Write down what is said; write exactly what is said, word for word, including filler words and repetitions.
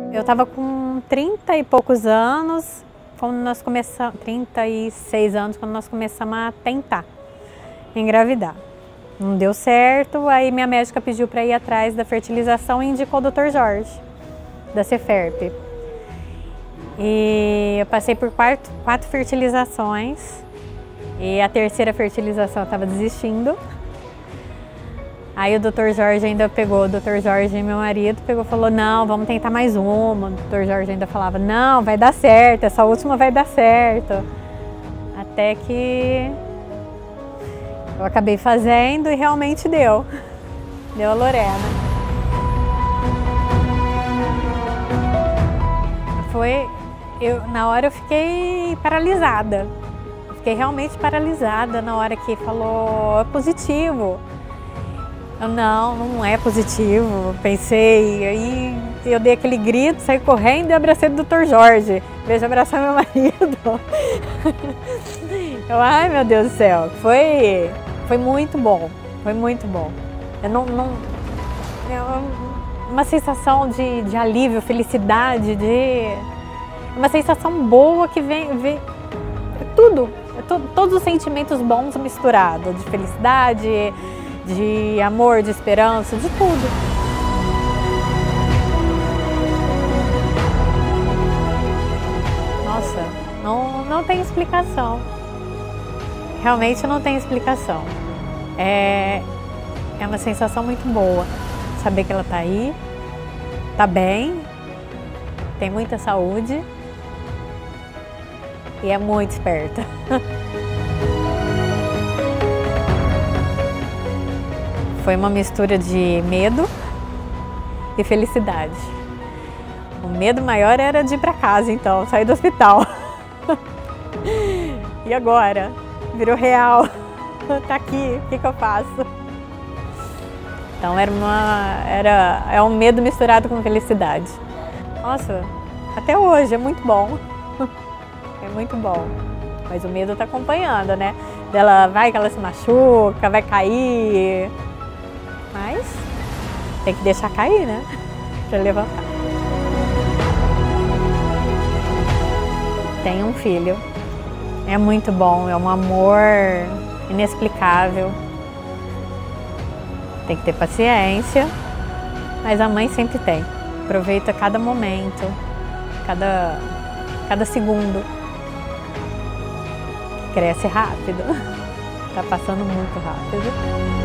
Eu estava com trinta e poucos anos, quando nós começamos, trinta e seis anos, quando nós começamos a tentar engravidar. Não deu certo, aí minha médica pediu para ir atrás da fertilização e indicou o doutor Jorge, da Ceferp. E eu passei por quatro, quatro fertilizações e a terceira fertilização eu estava desistindo. Aí o doutor Jorge ainda pegou, o doutor Jorge, meu marido, pegou e falou, não, vamos tentar mais uma. O doutor Jorge ainda falava, não, vai dar certo, essa última vai dar certo. Até que eu acabei fazendo e realmente deu. Deu a Lorena. Foi, eu, na hora eu fiquei paralisada. Fiquei realmente paralisada na hora que falou, é positivo. Eu, não, não é positivo, pensei, aí eu dei aquele grito, saí correndo e abracei o doutor Jorge, em vez de abraçar meu marido. Eu, ai meu Deus do céu, foi, foi muito bom, foi muito bom. Eu não, não, é uma sensação de, de alívio, felicidade, de uma sensação boa que vem, vem é tudo, é to, todos os sentimentos bons misturados, de felicidade, de amor, de esperança, de tudo. Nossa, não, não tem explicação. Realmente não tem explicação. É, é uma sensação muito boa. Saber que ela tá aí, tá bem, tem muita saúde e é muito esperta. Foi uma mistura de medo e felicidade. O medo maior era de ir para casa, então, sair do hospital. E agora? Virou real. Tá aqui, o que que eu faço? Então era uma, era, é um medo misturado com felicidade. Nossa, até hoje é muito bom. É muito bom. Mas o medo tá acompanhando, né? Dela vai que ela se machuca, vai cair. Mas tem que deixar cair, né? Pra levantar. Tenho um filho. É muito bom, é um amor inexplicável. Tem que ter paciência, mas a mãe sempre tem. Aproveita cada momento, cada, cada segundo. Cresce rápido. Tá passando muito rápido.